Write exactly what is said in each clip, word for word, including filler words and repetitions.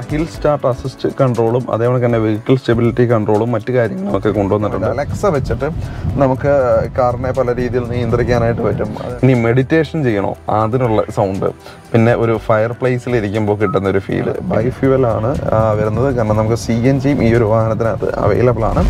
Hill start assist കൺട്രോളും അതേപോലെ തന്നെ vehicle stability കൺട്രോളും മറ്റു കാര്യങ്ങളൊക്കെ കൊണ്ടുവന്നിട്ടുണ്ട്. അലക്സ വെച്ചിട്ട് നമുക്ക് കാറിനെ പല രീതിയിൽ നിയന്ത്രിക്കാനായിട്ട് പറ്റും. ഇനി മെഡിറ്റേഷൻ ചെയ്യണോ അതിനുള്ള സൗണ്ട്, പിന്നെ ഒരു ഫയർ പ്ലേസിൽ ഇരിക്കുമ്പോൾ കിട്ടുന്ന ഒരു ഫീല്. ബൈ ഫ്യൂവലാണ് വരുന്നത്, കാരണം നമുക്ക് സി എൻ ജിയും ഈ ഒരു വാഹനത്തിനകത്ത് അവൈലബിൾ ആണ്.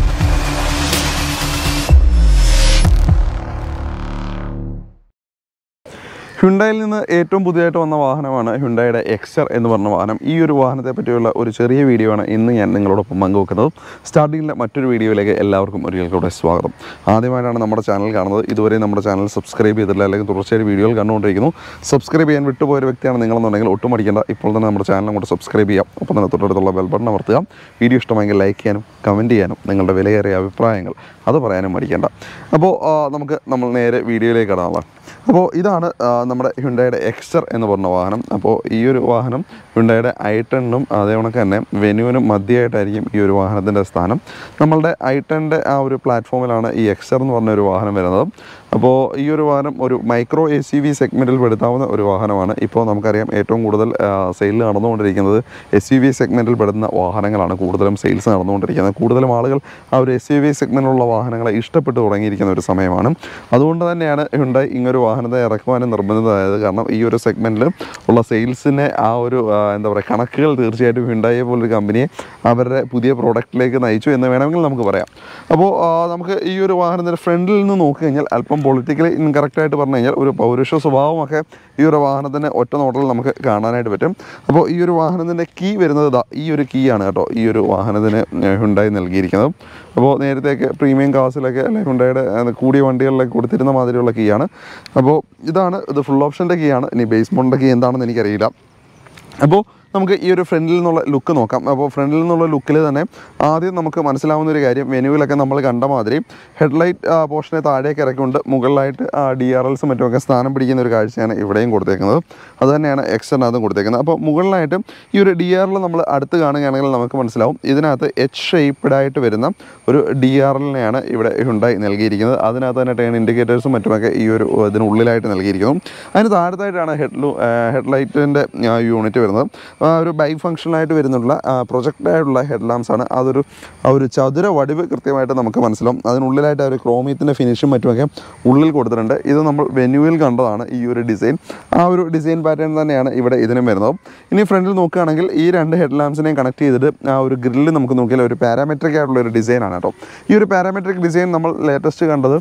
ഹ്യുണ്ടായിൽ നിന്ന് ഏറ്റവും പുതിയതായിട്ട് വന്ന വാഹനമാണ് ഹ്യുണ്ടായുടെ എക്സർ എന്ന് പറഞ്ഞ വാഹനം. ഈ ഒരു വാഹനത്തെ പറ്റിയുള്ള ഒരു ചെറിയ വീഡിയോ ആണ് ഇന്ന് ഞാൻ നിങ്ങളോടൊപ്പം പങ്കുവെക്കുന്നത്. സ്റ്റാർട്ടിങ്ങിലെ മറ്റൊരു വീഡിയോയിലേക്ക് എല്ലാവർക്കും ഒരിക്കൽക്കൂടെ സ്വാഗതം. ആദ്യമായിട്ടാണ് നമ്മുടെ ചാനൽ കാണുന്നത്, ഇതുവരെ നമ്മുടെ ചാനൽ സബ്സ്ക്രൈബ് ചെയ്തിട്ടില്ല അല്ലെങ്കിൽ തുടർച്ചയായി വീഡിയോകൾ കണ്ടുകൊണ്ടിരിക്കുന്നു, സബ്സ്ക്രൈബ് ചെയ്യാൻ വിട്ടുപോയൊരു വ്യക്തിയാണ് നിങ്ങളെന്നുണ്ടെങ്കിൽ ഒട്ടും അടിക്കേണ്ട, ഇപ്പോൾ തന്നെ നമ്മുടെ ചാനൽ അങ്ങോട്ട് സബ്സ്ക്രൈബ് ചെയ്യാം. ഒപ്പം തന്നെ തൊട്ടടുത്തുള്ള ബെൽ ബട്ടൺ അമർത്തുക. വീഡിയോ ഇഷ്ടമെങ്കിൽ ലൈക്ക് ചെയ്യാനും കമൻറ്റ് ചെയ്യാനും നിങ്ങളുടെ വിലയേറിയ അഭിപ്രായങ്ങൾ അത് പറയാനും മടിക്കേണ്ട. അപ്പോൾ നമുക്ക് നമ്മൾ നേരെ വീഡിയോയിലേക്ക് കടന്നാം. അപ്പോൾ ഇതാണ് നമ്മുടെ ഹ്യുണ്ടായുടെ എക്സർ എന്ന് പറഞ്ഞ വാഹനം. അപ്പോൾ ഈ ഒരു വാഹനം ഹ്യുണ്ടായുടെ ഐ ടെണ്ണും അതേപോലെ തന്നെ വെന്യൂവിനും മധ്യമായിട്ടായിരിക്കും ഈ ഒരു വാഹനത്തിൻ്റെ സ്ഥാനം. നമ്മളുടെ ഐ ടെണ്ണിൻ്റെ ആ ഒരു പ്ലാറ്റ്ഫോമിലാണ് ഈ എക്സർ എന്ന് പറഞ്ഞ ഒരു വാഹനം വരുന്നത്. അപ്പോൾ ഈ ഒരു വാഹനം ഒരു മൈക്രോ എസ് യു വി സെഗ്മെൻറ്റിൽ പെടുത്താവുന്ന ഒരു വാഹനമാണ്. ഇപ്പോൾ നമുക്കറിയാം ഏറ്റവും കൂടുതൽ സെയിൽ നടന്നുകൊണ്ടിരിക്കുന്നത് എസ് യു വി സെഗ്മെൻറ്റിൽ പെടുന്ന വാഹനങ്ങളാണ് കൂടുതലും സെയിൽസ് നടന്നുകൊണ്ടിരിക്കുന്നത്. കൂടുതലും ആളുകൾ ആ ഒരു എസ് യു വി സെഗ്മെൻറ്റിലുള്ള വാഹനങ്ങളെ ഇഷ്ടപ്പെട്ട് തുടങ്ങിയിരിക്കുന്ന ഒരു സമയമാണ്. അതുകൊണ്ട് തന്നെയാണ് ഹ്യുണ്ടായി ഇങ്ങനൊരു വാഹനത്തെ ഇറക്കുവാനും നിർബന്ധിതമായത്. കാരണം ഈ ഒരു സെഗ്മെൻറ്റിൽ ഉള്ള സെയിൽസിനെ ആ ഒരു എന്താ പറയുക കണക്കുകൾ തീർച്ചയായിട്ടും ഹ്യുണ്ടായിയെ പോലൊരു കമ്പനിയെ അവരുടെ പുതിയ പ്രോഡക്റ്റിലേക്ക് നയിച്ചു എന്ന് വേണമെങ്കിൽ നമുക്ക് പറയാം. അപ്പോൾ നമുക്ക് ഈ ഒരു വാഹനത്തിൻ്റെ ഫ്രണ്ടിൽ നിന്ന് നോക്കി കഴിഞ്ഞാൽ അല്പം പൊളിറ്റിക്കലി ഇൻകറക്റ്റായിട്ട് പറഞ്ഞു കഴിഞ്ഞാൽ ഒരു പൗരുഷ സ്വഭാവമൊക്കെ ഈ ഒരു വാഹനത്തിൻ്റെ ഒറ്റ നോട്ടത്തിൽ നമുക്ക് കാണാനായിട്ട് പറ്റും. അപ്പോൾ ഈ ഒരു വാഹനത്തിൻ്റെ കീ വരുന്നത് ഇതാ ഈ ഒരു കീ ആണ് കേട്ടോ ഈ ഒരു വാഹനത്തിന് ഹ്യുണ്ടായി നൽകിയിരിക്കുന്നത്. അപ്പോൾ നേരത്തെയൊക്കെ പ്രീമിയം കാസിലൊക്കെ അല്ലെങ്കിൽ ഹ്യുണ്ടായുടെ കൂടിയ വണ്ടികളിലൊക്കെ കൊടുത്തിരുന്ന മാതിരിയുള്ള കീ ആണ്. അപ്പോൾ ഇതാണ് ഇത് ഫുൾ ഓപ്ഷൻ്റെ കീ ആണ്. ഇനി ബേസ് മോഡലിൻ്റെ കീ എന്താണെന്ന് എനിക്കറിയില്ല. അപ്പോൾ നമുക്ക് ഈ ഒരു ഫ്രണ്ടിൽ നിന്നുള്ള ലുക്ക് നോക്കാം. അപ്പോൾ ഫ്രണ്ടിൽ നിന്നുള്ള ലുക്കിൽ തന്നെ ആദ്യം നമുക്ക് മനസ്സിലാവുന്ന ഒരു കാര്യം, വെന്യൂവിലൊക്കെ നമ്മൾ കണ്ട മാതിരി ഹെഡ്ലൈറ്റ് പോർഷനെ താഴേക്ക് ഇറക്കിക്കൊണ്ട് മുകളിലായിട്ട് ഡി ആർ എൽസും മറ്റുമൊക്കെ സ്ഥാനം പിടിക്കുന്ന ഒരു കാഴ്ചയാണ് ഇവിടെയും കൊടുത്തേക്കുന്നത്. അതുതന്നെയാണ് എക്സറിനകത്തും കൊടുത്തേക്കുന്നത്. അപ്പോൾ മുകളിലായിട്ട് ഈ ഒരു ഡി ആർ എൽ നമ്മൾ അടുത്ത് കാണുകയാണെങ്കിൽ നമുക്ക് മനസ്സിലാവും ഇതിനകത്ത് എച്ച് ഷേപ്പ്ഡായിട്ട് വരുന്ന ഒരു ഡി ആർ എല്ലിനെയാണ് ഇവിടെ ഹ്യുണ്ടായി നൽകിയിരിക്കുന്നത്. അതിനകത്ത് തന്നെ ടേൺ ഇൻഡിക്കേറ്റേഴ്സും മറ്റുമൊക്കെ ഈ ഒരു ഇതിനുള്ളിലായിട്ട് നൽകിയിരിക്കുന്നു. അതിന് താഴത്തായിട്ടാണ് ഹെഡ് ഹെഡ്ലൈറ്റിൻ്റെ യൂണിറ്റ് വരുന്നത്. ഒരു ബൈ ഫംഗ്ഷനായിട്ട് വരുന്നുള്ള പ്രൊജക്റ്റായിട്ടുള്ള ഹെഡ് ലാംപ്സ് ആണ്. അതൊരു ആ ഒരു ചതുര വടിവ് കൃത്യമായിട്ട് നമുക്ക് മനസ്സിലാവും. അതിനുള്ളിലായിട്ട് ആ ഒരു ക്രോമിയത്തിൻ്റെ ഫിനിഷും മറ്റുമൊക്കെ ഉള്ളിൽ കൊടുത്തിട്ടുണ്ട്. ഇത് നമ്മൾ വെന്യൂവിൽ കണ്ടതാണ് ഈ ഒരു ഡിസൈൻ. ആ ഒരു ഡിസൈൻ പാറ്റേൺ തന്നെയാണ് ഇവിടെ ഇതിനും വരുന്നത്. ഇനി ഫ്രണ്ടിൽ നോക്കുകയാണെങ്കിൽ ഈ രണ്ട് ഹെഡ് ലാംപ്സിനെയും കണക്ട് ചെയ്തിട്ട് ആ ഒരു ഗ്രില്ല് നമുക്ക് നോക്കിയാൽ ഒരു പാരാമെട്രിക് ആയിട്ടുള്ള ഒരു ഡിസൈനാണ് കേട്ടോ. ഈ ഒരു പാരാമെട്രിക് ഡിസൈൻ നമ്മൾ ലേറ്റസ്റ്റ് കണ്ടത്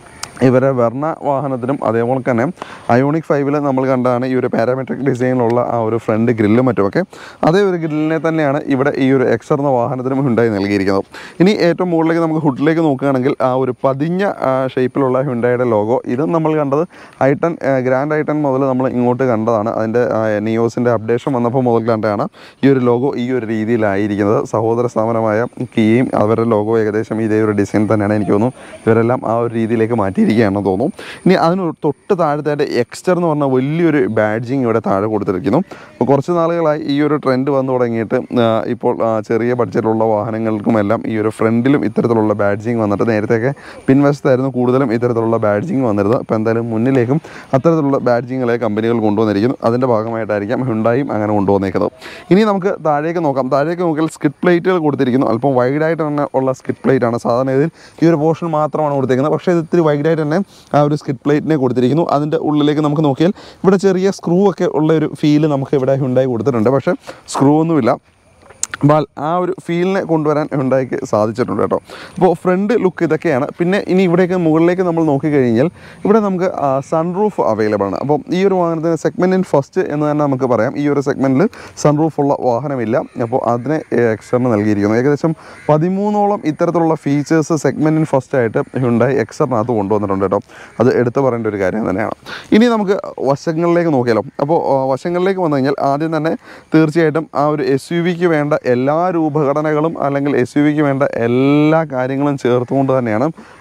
ഇവരെ വെർണ വാഹനത്തിനും അതേപോലെ തന്നെ അയോണിക് ഫൈവിൽ നമ്മൾ കണ്ടതാണ് ഈ ഒരു പാരാമെട്രിക് ഡിസൈനിലുള്ള ആ ഒരു ഫ്രണ്ട് ഗ്രില്ലും മറ്റുമൊക്കെ. അതേ ഒരു ഗ്രില്ലിനെ തന്നെയാണ് ഇവിടെ ഈ ഒരു എക്സർ എന്ന വാഹനത്തിനും ഹ്യുണ്ടായി നൽകിയിരിക്കുന്നത്. ഇനി ഏറ്റവും മുകളിലേക്ക് നമുക്ക് ഹുഡിലേക്ക് നോക്കുകയാണെങ്കിൽ ആ ഒരു പതിഞ്ഞ ഷേപ്പിലുള്ള ഹ്യുണ്ടായുടെ ലോഗോ, ഇതും നമ്മൾ കണ്ടത് I ten Grand I ten മുതൽ നമ്മൾ ഇങ്ങോട്ട് കണ്ടതാണ്. അതിൻ്റെ നിയോസിൻ്റെ അപ്ഡേഷൻ വന്നപ്പോൾ മുതൽ കണ്ടാണ് ഈ ഒരു ലോഗോ ഈ ഒരു രീതിയിലായിരിക്കുന്നത്. സഹോദര സ്ഥാപനമായ കീയും അവരുടെ ലോഗോ ഏകദേശം ഇതേ ഒരു ഡിസൈൻ തന്നെയാണ്. എനിക്ക് തോന്നുന്നു ഇവരെല്ലാം ആ ഒരു രീതിയിലേക്ക് മാറ്റി ാണെന്ന് തോന്നും. ഇനി അതിന് തൊട്ട് താഴത്തായിട്ട് എക്സ്റ്റർ എന്ന് പറഞ്ഞ വലിയൊരു ബാഡ്ജിങ് ഇവിടെ താഴെ കൊടുത്തിരിക്കുന്നു. അപ്പോൾ കുറച്ച് നാളുകളായി ഈ ഒരു ട്രെൻഡ് വന്നു തുടങ്ങിയിട്ട് ഇപ്പോൾ ചെറിയ ബഡ്ജറ്റിലുള്ള വാഹനങ്ങൾക്കുമെല്ലാം ഈ ഒരു ഫ്രണ്ടിലും ഇത്തരത്തിലുള്ള ബാഡ്ജിങ് വന്നിട്ട്, നേരത്തെയൊക്കെ പിൻവശത്തായിരുന്നു കൂടുതലും ഇത്തരത്തിലുള്ള ബാഡ്ജിങ് വന്നിരുന്നത്. അപ്പോൾ എന്തായാലും മുന്നിലേക്കും അത്തരത്തിലുള്ള ബാഡ്ജിങ്ങളെ കമ്പനികൾ കൊണ്ടുവന്നിരിക്കുന്നു. അതിൻ്റെ ഭാഗമായിട്ടായിരിക്കാം ഹ്യുണ്ടായും അങ്ങനെ കൊണ്ടുവന്നേക്കുന്നത്. ഇനി നമുക്ക് താഴേക്ക് നോക്കാം. താഴേക്ക് നോക്കിയാൽ സ്കിഡ് പ്ലേറ്റുകൾ കൊടുത്തിരിക്കുന്നു. അല്പം വൈഡായിട്ട് തന്നെ ഉള്ള സ്കിഡ് പ്ലേറ്റ് ആണ്. സാധാരണ ഇതിൽ ഈ ഒരു പോർഷൻ മാത്രമാണ് കൊടുത്തിരിക്കുന്നത്. പക്ഷേ ഇത് ഇത്തിരി വൈഡായിട്ട് തന്നെ ആ ഒരു സ്കിഡ് പ്ലേറ്റിനെ കൊടുത്തിരിക്കുന്നു. അതിൻ്റെ ഉള്ളിലേക്ക് നമുക്ക് നോക്കിയാൽ ഇവിടെ ചെറിയ സ്ക്രൂ ഒക്കെ ഉള്ള ഒരു ഫീല് നമുക്ക് ഇവിടെ ഹ്യുണ്ടായി കൊടുത്തിട്ടുണ്ട്. പക്ഷേ സ്ക്രൂ ഒന്നുമില്ല. അപ്പോൾ ആ ഒരു ഫീലിനെ കൊണ്ടുവരാൻ ഹ്യുണ്ടായിക്ക് സാധിച്ചിട്ടുണ്ട് കേട്ടോ. അപ്പോൾ ഫ്രണ്ട് ലുക്ക് ഇതൊക്കെയാണ്. പിന്നെ ഇനി ഇവിടേക്ക് മുകളിലേക്ക് നമ്മൾ നോക്കിക്കഴിഞ്ഞാൽ ഇവിടെ നമുക്ക് സൺറൂഫ് അവൈലബിൾ ആണ്. അപ്പോൾ ഈ ഒരു വാഹനത്തിന് സെഗ്മെൻറ്റ് ഇൻ ഫസ്റ്റ് എന്ന് തന്നെ നമുക്ക് പറയാം. ഈ ഒരു സെഗ്മെൻറ്റിൽ സൺറൂഫുള്ള വാഹനമില്ല. അപ്പോൾ അതിനെ എക്സറിന് നൽകിയിരിക്കുന്നു. ഏകദേശം പതിമൂന്നോളം ഇത്തരത്തിലുള്ള ഫീച്ചേഴ്സ് സെഗ്മെൻറ്റ് ഇൻ ഫസ്റ്റ് ആയിട്ട് ഹ്യുണ്ടായി എക്സറിനകത്ത് കൊണ്ടുവന്നിട്ടുണ്ട് കേട്ടോ. അത് എടുത്തു പറയേണ്ട ഒരു കാര്യം തന്നെയാണ്. ഇനി നമുക്ക് വശങ്ങളിലേക്ക് നോക്കിയാലോ. അപ്പോൾ വശങ്ങളിലേക്ക് വന്നു കഴിഞ്ഞാൽ ആദ്യം തന്നെ തീർച്ചയായിട്ടും ആ ഒരു എസ് യു വിക്ക് വേണ്ട എല്ലാ രൂപഘടനകളും അല്ലെങ്കിൽ എസ് യു വിക്ക് വേണ്ട എല്ലാ കാര്യങ്ങളും ചേർത്തുകൊണ്ട് തന്നെയാണ്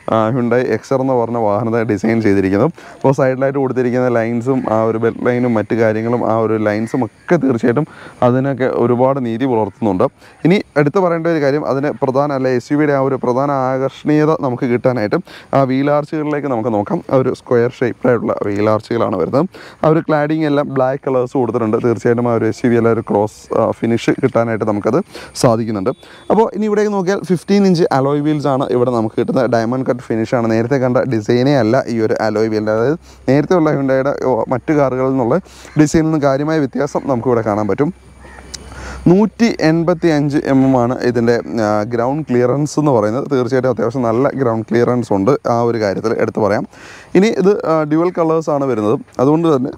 ഹ്യുണ്ടായി എക്സർ എന്ന് പറഞ്ഞ വാഹനത്തെ ഡിസൈൻ ചെയ്തിരിക്കുന്നത്. അപ്പോൾ സൈഡിലായിട്ട് കൊടുത്തിരിക്കുന്ന ലൈൻസും ആ ഒരു ബെൽറ്റ് ലൈനും മറ്റു കാര്യങ്ങളും ആ ഒരു ലൈൻസും ഒക്കെ തീർച്ചയായിട്ടും അതിനൊക്കെ ഒരുപാട് നീതി പുലർത്തുന്നുണ്ട്. ഇനി എടുത്തു പറയേണ്ട ഒരു കാര്യം, അതിന് പ്രധാന അല്ല എസ് യു വിയുടെ ആ ഒരു പ്രധാന ആകർഷണീയത നമുക്ക് കിട്ടാനായിട്ട് ആ വീൽ ആർച്ചുകളിലേക്ക് നമുക്ക് നോക്കാം. ആ ഒരു സ്ക്വയർ ഷേപ്പിലായിട്ടുള്ള വീൽ ആർച്ചുകളാണ് വരുന്നത്. ആ ഒരു ക്ലാഡിങ് എല്ലാം ബ്ലാക്ക് കളേഴ്സ് കൊടുത്തിട്ടുണ്ട്. തീർച്ചയായിട്ടും ആ ഒരു എസ് യു വി എല്ലാം ഒരു ക്രോസ് ഫിനിഷ് കിട്ടാനായിട്ട് നമുക്കത് സാധിക്കുന്നുണ്ട്. അപ്പോൾ ഇനി ഇവിടേക്ക് നോക്കിയാൽ ഫിഫ്റ്റീൻ ഇഞ്ച് അലോയ് വീൽസ് ആണ് ഇവിടെ നമുക്ക് കിട്ടുന്നത്. ഡയമണ്ട് കട്ട് ഫിനിഷാണ്. നേരത്തെ കണ്ട ഡിസൈനേ അല്ല ഈ ഒരു അലോയ് വീലിൻ്റെ. അതായത് നേരത്തെ ഉള്ള ഹ്യുണ്ടായുടെ മറ്റു കാറുകളിൽ നിന്നുള്ള ഡിസൈനിൽ നിന്ന് കാര്യമായ വ്യത്യാസം നമുക്കിവിടെ കാണാൻ പറ്റും. നൂറ്റി എൺപത്തി അഞ്ച് എം എം ആണ് ഇതിൻ്റെ ഗ്രൗണ്ട് ക്ലിയറൻസ് എന്ന് പറയുന്നത്. തീർച്ചയായിട്ടും അത്യാവശ്യം നല്ല ഗ്രൗണ്ട് ക്ലിയറൻസ് ഉണ്ട് ആ ഒരു കാര്യത്തിൽ എടുത്തു പറയാം. ഇനി ഇത് ഡ്യുവൽ കളേഴ്സാണ് വരുന്നത്. അതുകൊണ്ട് തന്നെ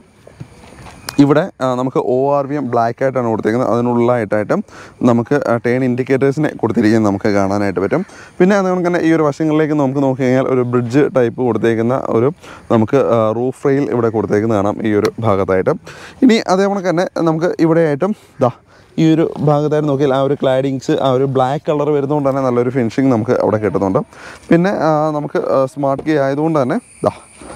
ഇവിടെ നമുക്ക് O R V M black ആയിട്ടാണ് കൊടുത്തിരിക്കുന്നത്. അതിനുള്ളതായിട്ടായിട്ട് നമുക്ക് ടേൺ ഇൻഡിക്കേറ്റേഴ്സിനെ കൊടുത്തിരിക്കുന്നത് നമുക്ക് കാണാനായിട്ട് പറ്റും. പിന്നെ അതുകൊണ്ട് തന്നെ ഈ ഒരു വശങ്ങളിലേക്ക് നമുക്ക് നോക്കി കഴിഞ്ഞാൽ ഒരു ബ്രിഡ്ജ് ടൈപ്പ് കൊടുത്തേക്കുന്ന ഒരു നമുക്ക് റൂഫ് റെയിൽ ഇവിടെ കൊടുത്തേക്കുന്ന കാണാം ഈ ഒരു ഭാഗത്തായിട്ട്. ഇനി അതേപോലെ തന്നെ നമുക്ക് ഇവിടെയായിട്ടും ദാ ഈ ഒരു ഭാഗത്തായിട്ട് നോക്കിയാൽ ആ ഒരു ക്ലാഡിങ്സ് ആ ഒരു ബ്ലാക്ക് കളർ വരുന്നതുകൊണ്ട് തന്നെ നല്ലൊരു ഫിനിഷിങ് നമുക്ക് അവിടെ കിട്ടുന്നുണ്ട്. പിന്നെ നമുക്ക് സ്മാർട്ട് കീ ആയതുകൊണ്ട് തന്നെ ദാ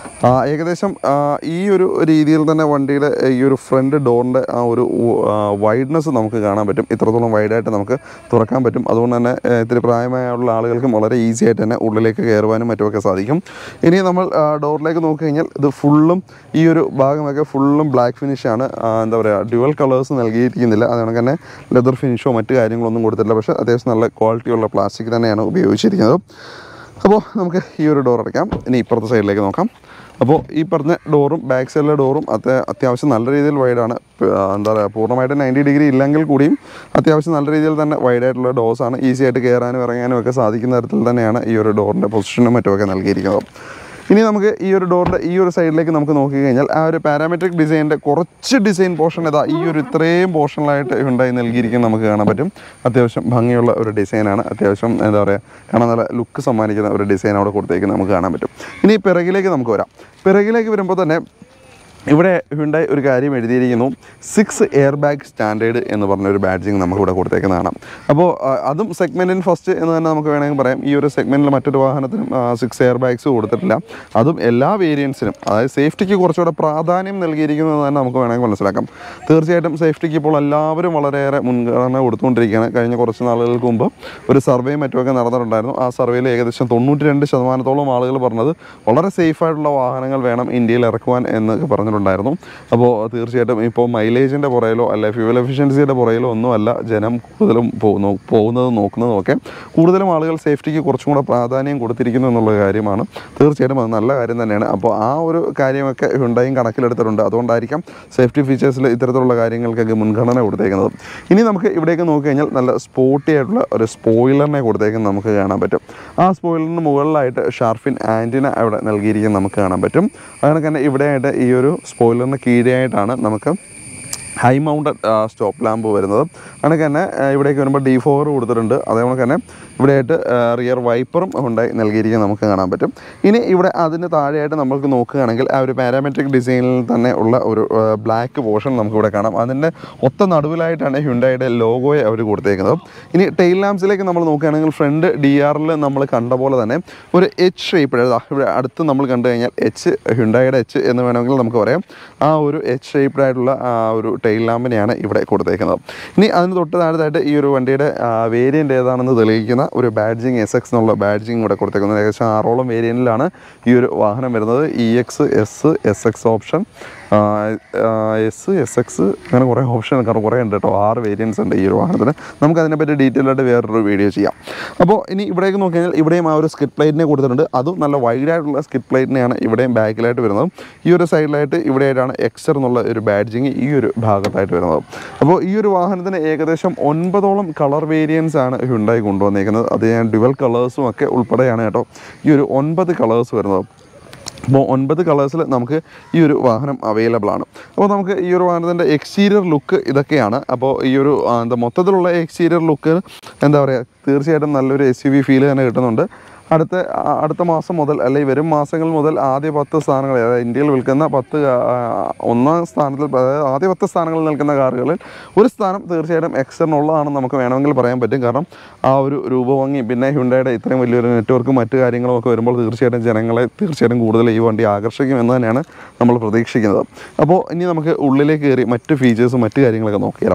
ഏകദേശം ഈ ഒരു രീതിയിൽ തന്നെ വണ്ടിയുടെ ഈ ഒരു ഫ്രണ്ട് ഡോറിൻ്റെ ആ ഒരു വൈഡ്നെസ് നമുക്ക് കാണാൻ പറ്റും. ഇത്രത്തോളം വൈഡായിട്ട് നമുക്ക് തുറക്കാൻ പറ്റും. അതുകൊണ്ട് തന്നെ ഇത്തിരി പ്രായമായുള്ള ആളുകൾക്കും വളരെ ഈസി ആയിട്ട് തന്നെ ഉള്ളിലേക്ക് കയറുവാനും മറ്റുമൊക്കെ സാധിക്കും. ഇനി നമ്മൾ ഡോറിലേക്ക് നോക്കി കഴിഞ്ഞാൽ ഇത് ഫുള്ളും ഈ ഒരു ഭാഗമൊക്കെ ഫുള്ളും ബ്ലാക്ക് ഫിനിഷാണ്. എന്താ പറയുക, ഡ്യുവൽ കളേഴ്സ് നൽകിയിരിക്കുന്നില്ല. അതുകൊണ്ട് തന്നെ ലെതർ ഫിനിഷോ മറ്റു കാര്യങ്ങളൊന്നും കൊടുത്തിട്ടില്ല. പക്ഷേ അത്യാവശ്യം നല്ല ക്വാളിറ്റിയുള്ള പ്ലാസ്റ്റിക് തന്നെയാണ് ഉപയോഗിച്ചിരിക്കുന്നത്. അപ്പോൾ നമുക്ക് ഈ ഒരു ഡോർ അടയ്ക്കാം. ഇനി ഇപ്പുറത്തെ സൈഡിലേക്ക് നോക്കാം. അപ്പോൾ ഈ പറഞ്ഞ ഡോറും ബാക്ക് സൈഡിലെ ഡോറും അത്യ അത്യാവശ്യം നല്ല രീതിയിൽ വൈഡാണ്. എന്താ പറയുക, പൂർണ്ണമായിട്ട് നയൻറ്റി ഡിഗ്രി ഇല്ലെങ്കിൽ കൂടിയും അത്യാവശ്യം നല്ല രീതിയിൽ തന്നെ വൈഡായിട്ടുള്ള ഡോർസാണ്. ഈസി ആയിട്ട് കയറാനും ഇറങ്ങാനും ഒക്കെ സാധിക്കുന്ന തരത്തിൽ തന്നെയാണ് ഈ ഒരു ഡോറിൻ്റെ പൊസിഷനും മറ്റുമൊക്കെ നൽകിയിരിക്കുന്നത്. ഇനി നമുക്ക് ഈ ഒരു ഡോറിൻ്റെ ഈ ഒരു സൈഡിലേക്ക് നമുക്ക് നോക്കി കഴിഞ്ഞാൽ ആ ഒരു പാരാമെട്രിക് ഡിസൈനിൻ്റെ കുറച്ച് ഡിസൈൻ പോർഷൻ ഇതാ ഈ ഒരു ഇത്രയും പോർഷനിലായിട്ട് ഹ്യുണ്ടായി നൽകിയിരിക്കുന്നത് നമുക്ക് കാണാൻ പറ്റും. അത്യാവശ്യം ഭംഗിയുള്ള ഒരു ഡിസൈനാണ്. അത്യാവശ്യം എന്താ പറയുക, കാണാൻ നല്ല ലുക്ക് സമ്മാനിക്കുന്ന ഒരു ഡിസൈൻ അവിടെ കൊടുത്തേക്കുന്നത് നമുക്ക് കാണാൻ പറ്റും. ഇനി പിറകിലേക്ക് നമുക്ക് വരാം. പിറകിലേക്ക് വരുമ്പോൾ തന്നെ ഇവിടെ ഹ്യുണ്ടായി ഒരു കാര്യം എഴുതിയിരിക്കുന്നു, സിക്സ് എയർ ബാഗ് സ്റ്റാൻഡേർഡ് എന്ന് പറഞ്ഞൊരു ബാഡ്ജിങ് നമുക്കിവിടെ കൊടുത്തേക്കുന്നതാണ്. അപ്പോൾ അതും സെഗ്മെൻറ്റിന് ഫസ്റ്റ് എന്ന് തന്നെ നമുക്ക് വേണമെങ്കിൽ പറയാം. ഈ ഒരു സെഗ്മെൻറ്റിൽ മറ്റൊരു വാഹനത്തിനും സിക്സ് എയർ ബാഗ്സ് കൊടുത്തിട്ടില്ല. അതും എല്ലാ വേരിയൻസിനും, അതായത് സേഫ്റ്റിക്ക് കുറച്ചുകൂടെ പ്രാധാന്യം നൽകിയിരിക്കുന്നത് തന്നെ നമുക്ക് വേണമെങ്കിൽ മനസ്സിലാക്കാം. തീർച്ചയായിട്ടും സേഫ്റ്റിക്ക് ഇപ്പോൾ എല്ലാവരും വളരെയേറെ മുൻഗണന കൊടുത്തുകൊണ്ടിരിക്കുകയാണ്. കഴിഞ്ഞ കുറച്ച് നാളുകൾക്ക് മുമ്പ് ഒരു സർവേയും മറ്റുമൊക്കെ നടന്നിട്ടുണ്ടായിരുന്നു. ആ സർവേയിൽ ഏകദേശം തൊണ്ണൂറ്റി രണ്ട് ശതമാനത്തോളം ആളുകൾ പറഞ്ഞത് വളരെ സേഫായിട്ടുള്ള വാഹനങ്ങൾ വേണം ഇന്ത്യയിൽ ഇറക്കുവാൻ എന്നൊക്കെ പറഞ്ഞു ണ്ടായിരുന്നു. അപ്പോൾ തീർച്ചയായിട്ടും ഇപ്പോൾ മൈലേജിൻ്റെ പുറയിലോ അല്ലെ ഫ്യൂവൽ എഫിഷ്യൻസിയുടെ പുറയിലോ ഒന്നുമല്ല ജനം കൂടുതലും പോകുന്നു പോകുന്നതും നോക്കുന്നതും ഒക്കെ. കൂടുതലും ആളുകൾ സേഫ്റ്റിക്ക് കുറച്ചും കൂടെ പ്രാധാന്യം കൊടുത്തിരിക്കുന്നു എന്നുള്ള കാര്യമാണ്. തീർച്ചയായിട്ടും അത് നല്ല കാര്യം തന്നെയാണ്. അപ്പോൾ ആ ഒരു കാര്യമൊക്കെ ഹ്യുണ്ടായും കണക്കിലെടുത്തിട്ടുണ്ട്. അതുകൊണ്ടായിരിക്കാം സേഫ്റ്റി ഫീച്ചേഴ്സിൽ ഇത്തരത്തിലുള്ള കാര്യങ്ങൾക്കൊക്കെ മുൻഗണന കൊടുത്തേക്കുന്നത്. ഇനി നമുക്ക് ഇവിടേക്ക് നോക്കി കഴിഞ്ഞാൽ നല്ല സ്പോർട്ടി ആയിട്ടുള്ള ഒരു സ്പോയിലറിനെ കൊടുത്തേക്കുന്നത് നമുക്ക് കാണാൻ പറ്റും. ആ സ്പോയിലറിന് മുകളിലായിട്ട് ഷാർഫിൻ ആൻറ്റിന അവിടെ നൽകിയിരിക്കുന്നത് നമുക്ക് കാണാൻ പറ്റും. അതുകൊണ്ട് തന്നെ ഇവിടെയായിട്ട് ഈ ഒരു സ്പോയിലറിന് കീഴെയായിട്ടാണ് നമുക്ക് ഹൈ മൗണ്ടഡ് സ്റ്റോപ്പ് ലാമ്പ് വരുന്നത്. അതുകൊണ്ട് തന്നെ ഇവിടേക്ക് വരുമ്പോൾ ഡി ഫോർ കൊടുത്തിട്ടുണ്ട്. അതേപോലെ തന്നെ ഇവിടെയായിട്ട് റിയർ വൈപ്പറും ഉണ്ടായി നൽകിയിരിക്കുന്നത് നമുക്ക് കാണാൻ പറ്റും. ഇനി ഇവിടെ അതിന് താഴെയായിട്ട് നമുക്ക് നോക്കുകയാണെങ്കിൽ ആ ഒരു പാരാമെട്രിക് ഡിസൈനിൽ തന്നെ ഉള്ള ഒരു ബ്ലാക്ക് പോർഷൻ നമുക്കിവിടെ കാണാം. അതിൻ്റെ ഒത്ത നടുവിലായിട്ടാണ് ഹ്യുണ്ടായുടെ ലോഗോയെ അവർ കൊടുത്തേക്കുന്നത്. ഇനി ടെയിൽ ലാംപ്സിലേക്ക് നമ്മൾ നോക്കുകയാണെങ്കിൽ ഫ്രണ്ട് ഡി ആറിൽ നമ്മൾ കണ്ട പോലെ തന്നെ ഒരു എച്ച് ഷേപ്പ്, ഇവിടെ അടുത്ത് നമ്മൾ കണ്ടു കഴിഞ്ഞാൽ എച്ച് ഹ്യുണ്ടായുടെ എച്ച് എന്ന് വേണമെങ്കിൽ നമുക്ക് പറയാം. ആ ഒരു എച്ച് ഷേപ്ഡ് ആയിട്ടുള്ള ആ ഒരു ടെയിൽ ലാമ്പിനെയാണ് ഇവിടെ കൊടുത്തേക്കുന്നത്. ഇനി അതിന് തൊട്ട് താഴത്തായിട്ട് ഈ ഒരു വണ്ടിയുടെ വേരിയൻ്റ് ഏതാണെന്ന് തെളിയിക്കുന്ന ഒരു ബാഡ്ജിങ് എസ് എക്സ് എന്നുള്ള ബാഡ്ജിങ് ഇവിടെ കൊടുത്തേക്കുന്നത്. ഏകദേശം ആറോളം വേരിയൻറ്റിലാണ് ഈ ഒരു വാഹനം വരുന്നത്. E X, S, S X option, S, S X, അങ്ങനെ കുറേ ഓപ്ഷൻ കാരണം കുറേ ഉണ്ട് കേട്ടോ. ആറ് വേരിയൻസ് ഉണ്ട് ഈ ഒരു വാഹനത്തിന്. നമുക്ക് അതിനെപ്പറ്റി ഡീറ്റെയിൽ ആയിട്ട് വേറൊരു വീഡിയോ ചെയ്യാം. അപ്പോൾ ഇനി ഇവിടേക്ക് നോക്കി കഴിഞ്ഞാൽ ഇവിടെയും ആ ഒരു സ്കിഡ് പ്ലേറ്റിനെ കൊടുത്തിട്ടുണ്ട്. അതും നല്ല വൈഡായിട്ടുള്ള സ്കിഡ് പ്ലേറ്റിനെയാണ് ഇവിടെയും ബാക്കിലായിട്ട് വരുന്നത്. ഈ ഒരു സൈഡിലായിട്ട് ഇവിടെയായിട്ടാണ് എക്സർ എന്നുള്ള ഒരു ബാഡ്ജിങ് ഈ ഒരു ഭാഗത്തായിട്ട് വരുന്നത്. അപ്പോൾ ഈ ഒരു വാഹനത്തിന് ഏകദേശം ഒൻപതോളം കളർ വേരിയൻസ് ആണ് ഹ്യുണ്ടായി കൊണ്ടുവന്നിരിക്കുന്നത്. അത് ഞാൻ ഡ്യുവൽ കളേഴ്സും ഒക്കെ ഉൾപ്പെടെയാണ് കേട്ടോ ഈ ഒരു ഒൻപത് കളേഴ്സ് വരുന്നത്. അപ്പോൾ ഒൻപത് കളേഴ്സിൽ നമുക്ക് ഈ ഒരു വാഹനം അവൈലബിൾ ആണ്. അപ്പോൾ നമുക്ക് ഈ ഒരു വാഹനത്തിൻ്റെ എക്സ്റ്റീരിയർ ലുക്ക് ഇതൊക്കെയാണ്. അപ്പോൾ ഈ ഒരു എന്താ മൊത്തത്തിലുള്ള എക്സ്റ്റീരിയർ ലുക്ക് എന്താ പറയുക, തീർച്ചയായിട്ടും നല്ലൊരു എസ് യു വി ഫീൽ തന്നെ കിട്ടുന്നുണ്ട്. അടുത്ത അടുത്ത മാസം മുതൽ അല്ലെങ്കിൽ വരും മാസങ്ങൾ മുതൽ ആദ്യ പത്ത് സ്ഥാനങ്ങൾ, അതായത് ഇന്ത്യയിൽ വിൽക്കുന്ന പത്ത് ഒന്നാം സ്ഥാനത്തിൽ, അതായത് ആദ്യ പത്ത് സ്ഥാനങ്ങളിൽ നിൽക്കുന്ന കാറുകളിൽ ഒരു സ്ഥാനം തീർച്ചയായിട്ടും എക്സറിനുള്ളതാണെന്ന് നമുക്ക് വേണമെങ്കിൽ പറയാൻ പറ്റും. കാരണം ആ ഒരു രൂപഭംഗി, പിന്നെ ഹ്യുണ്ടായുടെ ഇത്രയും വലിയൊരു നെറ്റ്വർക്കും മറ്റു കാര്യങ്ങളും ഒക്കെ വരുമ്പോൾ തീർച്ചയായിട്ടും ജനങ്ങളെ തീർച്ചയായിട്ടും കൂടുതൽ ഈ വണ്ടി ആകർഷിക്കും എന്ന് തന്നെയാണ് നമ്മൾ പ്രതീക്ഷിക്കുന്നത്. അപ്പോൾ ഇനി നമുക്ക് ഉള്ളിലേക്ക് കയറി മറ്റ് ഫീച്ചേഴ്സും മറ്റു കാര്യങ്ങളൊക്കെ നോക്കിയാലോ.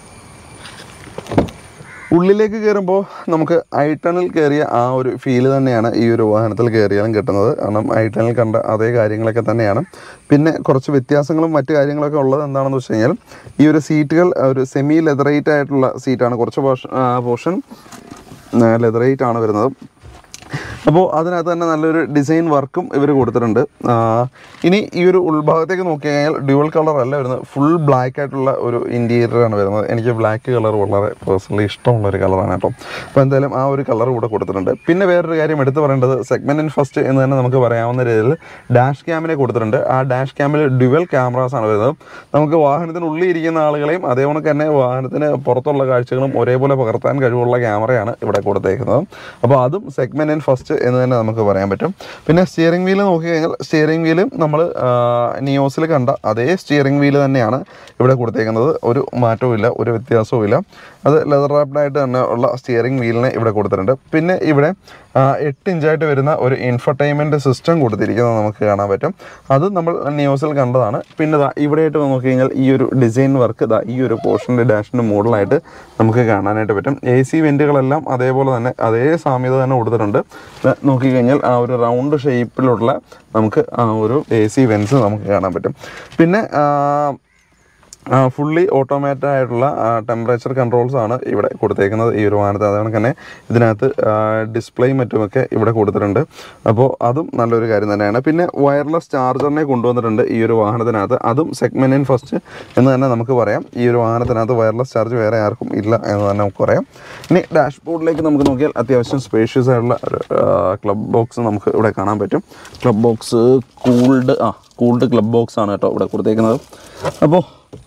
ഉള്ളിലേക്ക് കയറുമ്പോൾ നമുക്ക് ഐ ടെന്നിൽ കയറിയ ആ ഒരു ഫീല് തന്നെയാണ് ഈ ഒരു വാഹനത്തിൽ കയറിയാലും കിട്ടുന്നത്. കാരണം ഐ ടെന്നിൽ കണ്ട അതേ കാര്യങ്ങളൊക്കെ തന്നെയാണ്. പിന്നെ കുറച്ച് വ്യത്യാസങ്ങളും മറ്റു കാര്യങ്ങളൊക്കെ ഉള്ളത് എന്താണെന്ന് വെച്ച് കഴിഞ്ഞാൽ ഈ ഒരു സീറ്റുകൾ ഒരു സെമി ലെതറേറ്റ് ആയിട്ടുള്ള സീറ്റാണ്. കുറച്ച് പോർഷൻ പോർഷൻ ലെതറേറ്റ് ആണ് വരുന്നത്. അപ്പോൾ അതിനകത്ത് തന്നെ നല്ലൊരു ഡിസൈൻ വർക്കും ഇവർ കൊടുത്തിട്ടുണ്ട്. ഇനി ഈ ഒരു ഉൾഭാഗത്തേക്ക് നോക്കി കഴിഞ്ഞാൽ ഡ്യുവൽ കളർ അല്ല വരുന്നത്, ഫുൾ ബ്ലാക്ക് ആയിട്ടുള്ള ഒരു ഇൻറ്റീരിയറാണ് വരുന്നത്. എനിക്ക് ബ്ലാക്ക് കളർ വളരെ പേഴ്സണലി ഇഷ്ടമുള്ളൊരു കളറാണ് കേട്ടോ. അപ്പോൾ എന്തായാലും ആ ഒരു കളർ കൂടെ കൊടുത്തിട്ടുണ്ട്. പിന്നെ വേറൊരു കാര്യം എടുത്തു പറയേണ്ടത്, സെഗ്മെൻറ്റ് ഇൻ ഫസ്റ്റ് എന്ന് തന്നെ നമുക്ക് പറയാവുന്ന രീതിയിൽ ഡാഷ് ക്യാമിനെ കൊടുത്തിട്ടുണ്ട്. ആ ഡാഷ് ക്യാമിൽ ഡ്യുവൽ ക്യാമറാസാണ് വരുന്നത്. നമുക്ക് വാഹനത്തിനുള്ളിൽ ഇരിക്കുന്ന ആളുകളെയും അതേപോലെ തന്നെ വാഹനത്തിന് പുറത്തുള്ള കാഴ്ചകളും ഒരേപോലെ പകർത്താൻ കഴിവുള്ള ക്യാമറയാണ് ഇവിടെ കൊടുത്തേക്കുന്നത്. അപ്പോൾ അതും സെഗ്മെൻറ്റ് ഇൻ ഫസ്റ്റ് എന്ന് തന്നെ നമുക്ക് പറയാൻ പറ്റും. പിന്നെ സ്റ്റിയറിംഗ് വീല് നോക്കി കഴിഞ്ഞാൽ സ്റ്റിയറിംഗ് വീലും നമ്മൾ നിയോസിൽ കണ്ട അതേ സ്റ്റിയറിംഗ് വീല് തന്നെയാണ് ഇവിടെ കൊടുത്തേക്കുന്നത്. ഒരു മാറ്റവും ഇല്ല, ഒരു വ്യത്യാസവും ഇല്ല. അത് ലെതർ റാപ്ഡായിട്ട് തന്നെ ഉള്ള സ്റ്റിയറിംഗ് വീലിനെ ഇവിടെ കൊടുത്തിട്ടുണ്ട്. പിന്നെ ഇവിടെ എട്ട് ഇഞ്ചായിട്ട് വരുന്ന ഒരു ഇൻഫർടൈൻമെൻറ്റ് സിസ്റ്റം കൊടുത്തിരിക്കുന്നത് നമുക്ക് കാണാൻ പറ്റും. അത് നമ്മൾ നിയോസിൽ കണ്ടതാണ്. പിന്നെ ഇതാ ഇവിടെയായിട്ട് നോക്കി കഴിഞ്ഞാൽ ഈ ഒരു ഡിസൈൻ വർക്ക് ഇതാ ഈ ഒരു പോർഷൻ്റെ ഡാഷിൻ്റെ മോഡലായിട്ട് നമുക്ക് കാണാനായിട്ട് പറ്റും. എ സി വെൻറ്റുകളെല്ലാം അതേപോലെ തന്നെ അതേ സാമ്യത തന്നെ കൊടുത്തിട്ടുണ്ട്. നോക്കിക്കഴിഞ്ഞാൽ ആ ഒരു റൗണ്ട് ഷേപ്പിലുള്ള നമുക്ക് ആ ഒരു എ സി വെൻസ് നമുക്ക് കാണാൻ പറ്റും. പിന്നെ ഫുള്ളി ഓട്ടോമാറ്റഡ് ആയിട്ടുള്ള ടെമ്പറേച്ചർ കൺട്രോൾസ് ആണ് ഇവിടെ കൊടുത്തേക്കുന്നത് ഈ ഒരു വാഹനത്തിൽ. അതുകൊണ്ട് തന്നെ ഇതിനകത്ത് ഡിസ്പ്ലേയും മറ്റുമൊക്കെ ഇവിടെ കൊടുത്തിട്ടുണ്ട്. അപ്പോൾ അതും നല്ലൊരു കാര്യം തന്നെയാണ്. പിന്നെ വയർലെസ് ചാർജറിനെ കൊണ്ടുവന്നിട്ടുണ്ട് ഈ ഒരു വാഹനത്തിനകത്ത്. അതും സെഗ്മെൻറ്റ് ഇൻ ഫസ്റ്റ് എന്ന് തന്നെ നമുക്ക് പറയാം. ഈ ഒരു വാഹനത്തിനകത്ത് വയർലെസ് ചാർജ് വേറെ ആർക്കും ഇല്ല എന്ന് തന്നെ നമുക്ക് പറയാം. ഇനി ഡാഷ്ബോർഡിലേക്ക് നമുക്ക് നോക്കിയാൽ അത്യാവശ്യം സ്പേഷ്യസ് ആയിട്ടുള്ള ഒരു ക്ലബ് ബോക്സ് നമുക്ക് ഇവിടെ കാണാൻ പറ്റും. ക്ലബ് ബോക്സ് കൂൾഡ് ആ കൂൾഡ് ക്ലബ് ബോക്സ് ആണ് കേട്ടോ ഇവിടെ കൊടുത്തേക്കുന്നത്. അപ്പോൾ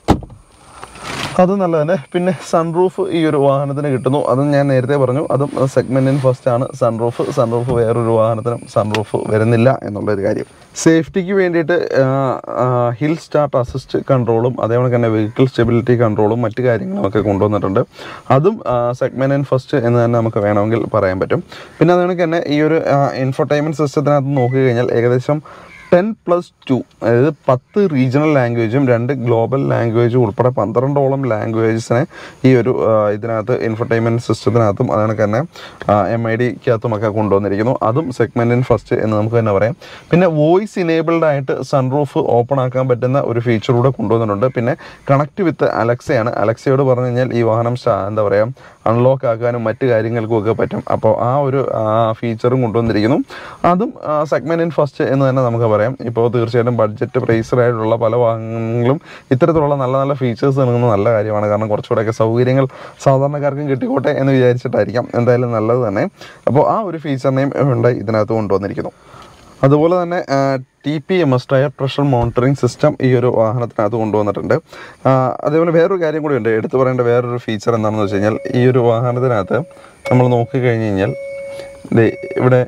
അത് നല്ല തന്നെ. പിന്നെ സൺറൂഫ് ഈ ഒരു വാഹനത്തിന് കിട്ടുന്നു. അതും ഞാൻ നേരത്തെ പറഞ്ഞു, അതും സെഗ്മെൻറ്റ് ഇൻ ഫസ്റ്റ് ആണ്. സൺറൂഫ് സൺറൂഫ് വേറൊരു വാഹനത്തിനും സൺറൂഫ് വരുന്നില്ല എന്നുള്ളൊരു കാര്യം. സേഫ്റ്റിക്ക് വേണ്ടിയിട്ട് ഹിൽ സ്റ്റാർട്ട് അസിസ്റ്റ് കൺട്രോളും അതേപോലെ തന്നെ വെഹിക്കിൾ സ്റ്റെബിലിറ്റി കൺട്രോളും മറ്റു കാര്യങ്ങളുമൊക്കെ കൊണ്ടുവന്നിട്ടുണ്ട്. അതും സെഗ്മെൻറ്റ് ഇൻ ഫസ്റ്റ് എന്ന് തന്നെ നമുക്ക് വേണമെങ്കിൽ പറയാൻ പറ്റും. പിന്നെ അതുകൊണ്ട് തന്നെ ഈ ഒരു ഇൻഫർടൈൻമെൻറ്റ് സിസ്റ്റത്തിനകത്ത് നോക്കിക്കഴിഞ്ഞാൽ ഏകദേശം ടെൻ പ്ലസ് ടു, അതായത് പത്ത് റീജിയണൽ ലാംഗ്വേജും രണ്ട് ഗ്ലോബൽ ലാംഗ്വേജും ഉൾപ്പെടെ പന്ത്രണ്ടോളം ലാംഗ്വേജസിനെ ഈ ഒരു ഇതിനകത്ത് ഇൻഫർടൈൻമെൻറ്റ് സിസ്റ്റത്തിനകത്തും അതുകൊണ്ട് തന്നെ എം ഐ ഡിക്കകത്തുമൊക്കെ കൊണ്ടുവന്നിരിക്കുന്നു. അതും സെഗ്മെൻറ്റ് ഇൻ ഫസ്റ്റ് എന്ന് നമുക്ക് തന്നെ പറയാം. പിന്നെ വോയിസ് ഇനേബിൾഡ് ആയിട്ട് സൺറൂഫ് ഓപ്പൺ ആക്കാൻ പറ്റുന്ന ഒരു ഫീച്ചർ കൂടെ കൊണ്ടുവന്നിട്ടുണ്ട്. പിന്നെ കണക്ട് വിത്ത് അലക്സയാണ്. അലക്സയോട് പറഞ്ഞു കഴിഞ്ഞാൽ ഈ വാഹനം എന്താ പറയുക അൺലോക്ക് ആക്കാനും മറ്റു കാര്യങ്ങൾക്കും ഒക്കെ പറ്റും. അപ്പോൾ ആ ഒരു ഫീച്ചറും കൊണ്ടുവന്നിരിക്കുന്നു. അതും സെഗ്മെൻറ്റ് ഇൻ ഫസ്റ്റ് എന്ന് തന്നെ നമുക്ക് പറയാം. ഇപ്പോൾ തീർച്ചയായിട്ടും ബഡ്ജറ്റ് പ്രൈസറായിട്ടുള്ള പല വാഹനങ്ങളും ഇത്തരത്തിലുള്ള നല്ല നല്ല ഫീച്ചേഴ്സ് നൽകുന്നത് നല്ല കാര്യമാണ്. കാരണം കുറച്ചുകൂടെയൊക്കെ സൗകര്യങ്ങൾ സാധാരണക്കാർക്കും കിട്ടിക്കോട്ടെ എന്ന് വിചാരിച്ചിട്ടായിരിക്കാം. എന്തായാലും നല്ലത് തന്നെ. അപ്പോൾ ആ ഒരു ഫീച്ചറിനെയും ഹ്യുണ്ടായി ഇതിനകത്ത് കൊണ്ടുവന്നിരിക്കുന്നു. അതുപോലെ തന്നെ T P M S tyre pressure monitoring system ഈ ഒരു വാഹനത്തിനകത്ത് കൊണ്ടുവന്നിട്ടുണ്ട്. അതേപോലെ വേറൊരു കാര്യം കൂടി ഉണ്ട് എടുത്തു പറയേണ്ട വേറൊരു ഫീച്ചർ എന്താണെന്ന് വെച്ച് കഴിഞ്ഞാൽ ഈ ഒരു വാഹനത്തിനകത്ത് നമ്മൾ നോക്കിക്കഴിഞ്ഞ് കഴിഞ്ഞാൽ ഇവിടെ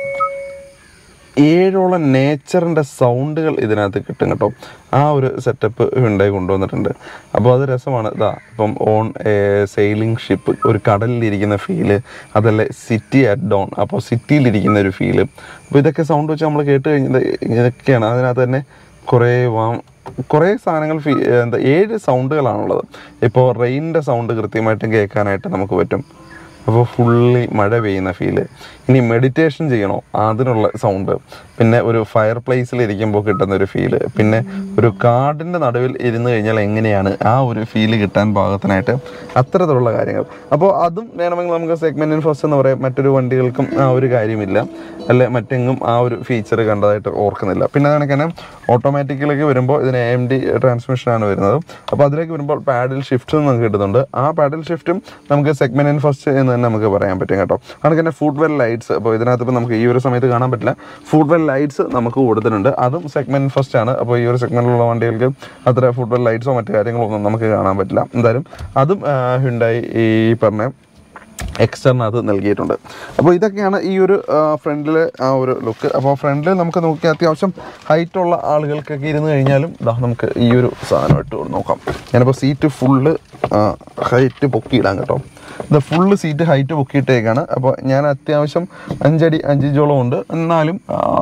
ഏഴോളം നേച്ചറിൻ്റെ സൗണ്ടുകൾ ഇതിനകത്ത് കിട്ടും കേട്ടോ. ആ ഒരു സെറ്റപ്പ് ഹ്യുണ്ടായി കൊണ്ടുവന്നിട്ടുണ്ട്. അപ്പോൾ അത് രസമാണ്. ഇതാ ഇപ്പം ഓൺ സെയിലിംഗ് ഷിപ്പ്, ഒരു കടലിലിരിക്കുന്ന ഫീല്, അതല്ലേ സിറ്റി അറ്റ് ഡോൺ, അപ്പോൾ സിറ്റിയിലിരിക്കുന്ന ഒരു ഫീല്. അപ്പോൾ ഇതൊക്കെ സൗണ്ട് വെച്ച് നമ്മൾ കേട്ട് കഴിഞ്ഞത് ഇതൊക്കെയാണ്. അതിനകത്ത് തന്നെ കുറേ വാ കുറേ സാധനങ്ങൾ ഫീ എന്താ ഏഴ് സൗണ്ടുകളാണുള്ളത്. ഇപ്പോൾ റെയിനിൻ്റെ സൗണ്ട് കൃത്യമായിട്ടും കേൾക്കാനായിട്ട് നമുക്ക് പറ്റും. അപ്പോൾ ഫുള്ളി മഴ പെയ്യുന്ന ഫീല്. ഇനി മെഡിറ്റേഷൻ ചെയ്യണോ അതിനുള്ള സൗണ്ട്. പിന്നെ ഒരു ഫയർ പ്ലേസിലിരിക്കുമ്പോൾ കിട്ടുന്ന ഒരു ഫീല്. പിന്നെ ഒരു കാടിൻ്റെ നടുവിൽ ഇരുന്ന് കഴിഞ്ഞാൽ എങ്ങനെയാണ് ആ ഒരു ഫീല് കിട്ടാൻ പാകത്തിനായിട്ട് അത്തരത്തിലുള്ള കാര്യങ്ങൾ. അപ്പോൾ അതും വേണമെങ്കിൽ നമുക്ക് സെഗ്മെൻറ്റ് ഇൻ ഫസ്റ്റ് എന്ന് പറയാം. മറ്റൊരു വണ്ടികൾക്കും ആ ഒരു കാര്യമില്ല, അല്ലെ മറ്റെങ്ങും ആ ഒരു ഫീച്ചർ കണ്ടതായിട്ട് ഓർക്കുന്നില്ല. പിന്നെ അതാണ് തന്നെ ഓട്ടോമാറ്റിക്കിലേക്ക് വരുമ്പോൾ ഇതിന് എ എം ഡി ട്രാൻസ്മിഷനാണ് വരുന്നത്. അപ്പോൾ അതിലേക്ക് വരുമ്പോൾ പാഡിൽ ഷിഫ്റ്റും നമുക്ക് കിട്ടുന്നുണ്ട്. ആ പാഡിൽ ഷിഫ്റ്റും നമുക്ക് സെഗ്മെൻറ്റ് ഇൻ ഫസ്റ്റ് എന്ന് തന്നെ നമുക്ക് പറയാൻ പറ്റും കേട്ടോ. അതുകൊണ്ട് തന്നെ ഫുഡ് വെൽ ലൈറ്റ്സ്, അപ്പോൾ ഇതിനകത്ത് ഇപ്പോൾ നമുക്ക് ഈ ഒരു സമയത്ത് കാണാൻ പറ്റില്ല, ഫുഡ് വെൽ ലൈറ്റ്സ് നമുക്ക് കൊടുത്തിട്ടുണ്ട്. അതും സെഗ്മെൻറ്റ് ഫസ്റ്റ് ആണ്. അപ്പോൾ ഈ ഒരു സെഗ്മെൻറ്റിലുള്ള വണ്ടികൾക്ക് അത്ര ഫുഡ് വെൽ ലൈറ്റ്സോ മറ്റു കാര്യങ്ങളോ ഒന്നും നമുക്ക് കാണാൻ പറ്റില്ല. എന്തായാലും അതും ഹ്യുണ്ടായി ഈ പറഞ്ഞ എക്സ്റ്ററിനകത്ത് നൽകിയിട്ടുണ്ട്. അപ്പോൾ ഇതൊക്കെയാണ് ഈ ഒരു ഫ്രണ്ടിലെ ആ ഒരു ലുക്ക്. അപ്പോൾ ഫ്രണ്ടിൽ നമുക്ക് നോക്കിയാൽ അത്യാവശ്യം ഹൈറ്റുള്ള ആളുകൾക്കൊക്കെ ഇരുന്ന് കഴിഞ്ഞാലും ഇതാ നമുക്ക് ഈ ഒരു സാധനം ഇട്ട് നോക്കാം. ഞാനിപ്പോൾ സീറ്റ് ഫുള്ള് ഹൈറ്റ് പൊക്കിയിടാം കേട്ടോ. ഇത് ഫുള്ള് സീറ്റ് ഹൈറ്റ് പൊക്കിയിട്ടേക്കാണ്. അപ്പോൾ ഞാൻ അത്യാവശ്യം അഞ്ചടി അഞ്ചിഞ്ചോളം ഉണ്ട്, എന്നാലും